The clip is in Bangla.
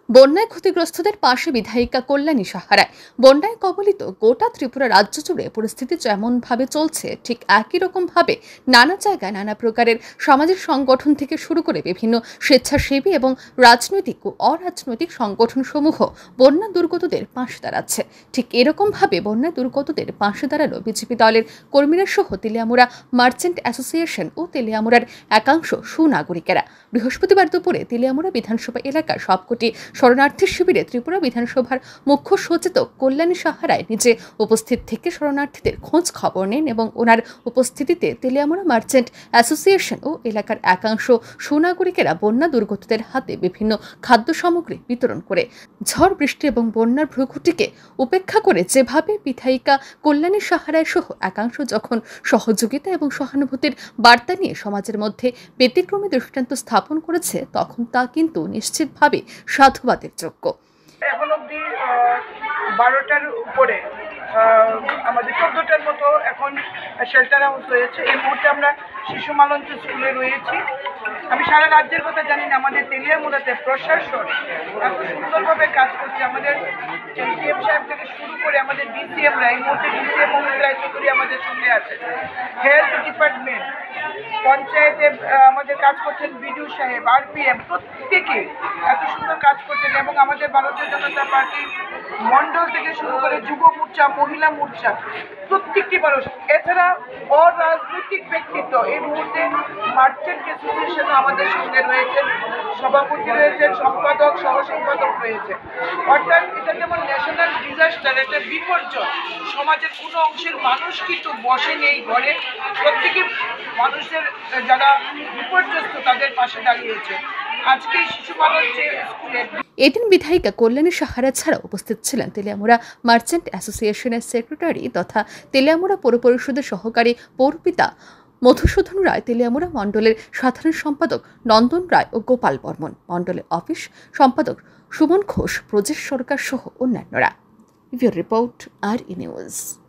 বন্যায় ক্ষতিগ্রস্তদের পাশে বিধায়িকা কল্যাণী সাহারায়। বন্যায় কবলিত গোটা ত্রিপুরা রাজ্য জুড়ে পরিস্থিতি যেমনভাবে চলছে, ঠিক একই রকমভাবে নানা জায়গায় নানা প্রকারের সামাজিক সংগঠন থেকে শুরু করে বিভিন্ন স্বেচ্ছাসেবী এবং রাজনৈতিক ও অরাজনৈতিক সংগঠনসমূহ বন্যা দুর্গতদের পাশে দাঁড়াচ্ছে। ঠিক এরকমভাবে বন্যা দুর্গতদের পাশে দাঁড়ালো বিজেপি দলের কর্মীরা সহ তেলিয়ামুড়া মার্চেন্ট অ্যাসোসিয়েশন ও তেলিয়ামুড়ার একাংশ সুনাগরিকেরা। বৃহস্পতিবার দুপুরে তেলিয়ামুড়া বিধানসভা এলাকার সবকটি শরণার্থী শিবিরে ত্রিপুরা বিধানসভার মুখ্য সচেতক কল্যাণী সাহারায় নিজে উপস্থিত থেকে শরণার্থীদের খোঁজ খবর নেন এবং ওনার উপস্থিতিতে তেলিয়ামুড়া মার্চেন্ট অ্যাসোসিয়েশন ও এলাকার একাংশ সুনাগরিকেরা বন্যা দুর্গতদের হাতে বিভিন্ন খাদ্য সামগ্রী বিতরণ করে ঝড় বৃষ্টি এবং বন্যার ভ্রুকুটিকে উপেক্ষা করে যেভাবে বিধায়িকা কল্যাণী সাহারায় সহ একাংশ যখন সহযোগিতা এবং সহানুভূতির বার্তা নিয়ে সমাজের মধ্যে ব্যতিক্রমী দৃষ্টান্ত স্থাপন করেছে, তখন তা কিন্তু নিশ্চিতভাবে সাধুবাদের যোগ্য। এখন অবধি 12টার উপরে আমাদের 14টার মতো এখন শেল্টার হাউস রয়েছে। এই মুহূর্তে আমরা শিশু মালঞ্চ স্কুলে রয়েছি। আমি সারা রাজ্যের কথা জানি না, আমাদের তেলিয়ামুড়াতে প্রশাসন এত সুন্দরভাবে কাজ করছে। আমাদের এসডিএম সাহেব থেকে শুরু করে আমাদের ডিসিএমরা, এই মুহূর্তে ডিসিএম মহিলা রায় চৌধুরী আমাদের সঙ্গে আছে, হেলথ ডিপার্টমেন্ট, পঞ্চায়েতে আমাদের কাজ করছেন বিডিও সাহেব, আরপিএম, প্রত্যেকে এত সুন্দর কাজ করছেন। এবং আমাদের ভারতীয় জনতা পার্টি মন্ডল থেকে শুরু করে যুব মোর্চা, মহিলা মোর্চা, প্রত্যেকটি মানুষ, এছাড়া অরাজনৈতিক ব্যক্তিত্ব এই মুহূর্তে মার্চেন্ট অ্যাসোসিয়েশন আমাদের সঙ্গে রয়েছেন, সভাপতি রয়েছেন, সম্পাদক, সহ সম্পাদক রয়েছে। অর্থাৎ এটা যেমন ন্যাশনাল ডিজাস্টার, একটা বিপর্যয়, সমাজের কোনো অংশের মানুষ কিন্তু বসেন এই ঘরে, প্রত্যেকে মানুষের যারা বিপর্যস্ত তাদের পাশে দাঁড়িয়েছে। আজকে শিশু মালঞ্চ স্কুলে এদিন বিধায়িকা কল্যাণী সাহারা ছাড়া উপস্থিত ছিলেন তেলিয়ামুড়া মার্চেন্ট অ্যাসোসিয়েশনের সেক্রেটারি তথা তেলিয়ামুড়া পৌর পরিষদের সহকারী পৌরপিতা মধুসূদন রায়, তেলিয়ামুড়া মণ্ডলের সাধারণ সম্পাদক নন্দন রায় ও গোপাল বর্মন, মণ্ডলের অফিস সম্পাদক সুমন ঘোষ, প্রজেশ সরকার সহ অন্যান্যরা। Report R E news.